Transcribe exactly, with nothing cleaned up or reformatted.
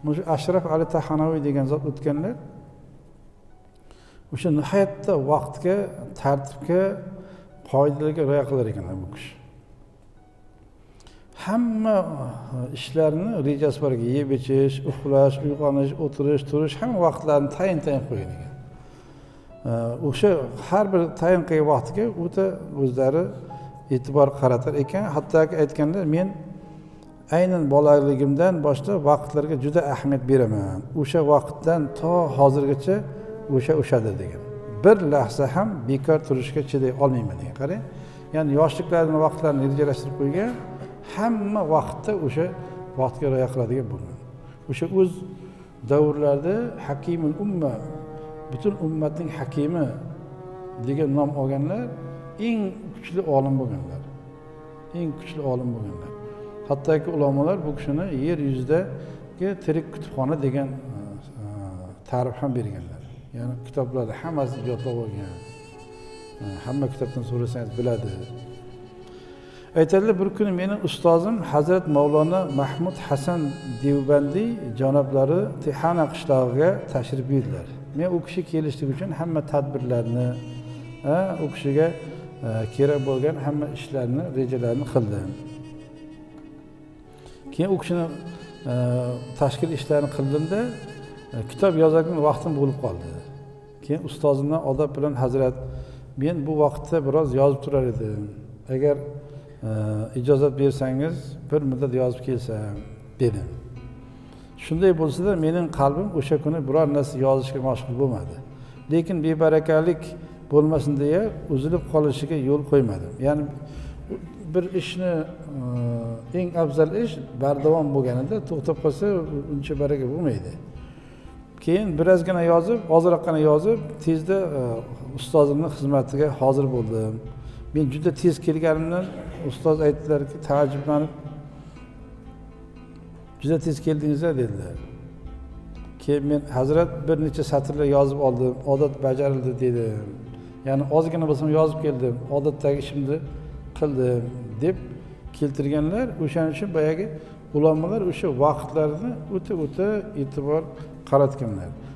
Shu Ashraf Ali Taxonaviy degan zot o'tganlar o'sha nihoyatda vaqtga, tartibga, qoidalarga rioya qilar ekanlar bu kishi. Hamma ishlarni rejasi bor ekan, yeb ichish, uxlash, uyg'onish, o'tirish, turish, hamma vaqtlarni tayin-tayin qo'ygan ekan. O'sha har bir tayin qilgan vaqtiga o'ta o'zlari e'tibor qaratar ekan. Hattoki aytganlar, men aynan bolaligimdan boshlab vaqtlarga juda ahamiyat beraman. O'sha vaqtdan to hozirgacha o'sha o'shadir degan. Bir lahza ham bekor turishga chiday olmayman degan. Qarang, ya'ni yoshliklarini vaqtlarini rejalashtirib qo'ygan, hamma vaqtda o'sha vaqtga rioya qiladigan bo'lgan. O'sha o'z davrlarida Hakimul umma, butun ummatning hakimi degan nom olganlar eng kuchli olim bo'lganlar. Eng kuchli olim bo'lganlar. Hattoki ulamolar bu kishini yer yuzidagi tirik kutubxona degan ta'rif ham berganlar. Ya'ni kitoblarda hammasi yodlab olgan. Hamma kitobdan so'rasangiz biladi. Aytadilar, bir kuni mening ustozim Hazrat Mavlona Mahmud Hasan Devbandi janoblari Tihana qishlog'iga tashrif buyurdilar. Men u kishi kelishlik uchun hamma tadbirlarni, u kishiga kerak bo'lgan hamma ishlarni, rejalarni qildim. Keyin u kishini tashkil ishlarini qildimda, kitob yozadigan vaqtim bo'lib qoldi. Keyin ustozimdan odob bilan, hazrat, men bu vaqtda biroz yozib turar edim. Agar ijozat bersangiz, bir muddat yozib kelsam dedim. Shunday bo'lsa-da, mening qalbim o'sha kuni biror narsa yozishga mashg'ul bo'lmadi. Lekin bebarakalik bo'lmasin deya uzilib qolishiga yo'l qo'ymadim. Ya'ni bir ishni eng afzal ish bardavom bo'lganida to'xtab qolsa uncha baraka bo'lmaydi. Keyin birozgina yozib, ozroqgina yozib, tezda ustozimning xizmatiga hozir bo'ldim. Men juda tez kelganimdan ustoz aytdilarki, taajjublanib, juda tez keldingizlar dedilar. Keyin men, hazrat, bir necha satrlar yozib oldim, odat bajarildi dedim. Ya'ni ozgina bo'lsam yozib keldim, odatdagi ishimni qildim deb keltirganlar. O'shaning uchun boyagi ulamolar o'sha vaqtlarni o'ta-o'ta e'tibor qaratganlar.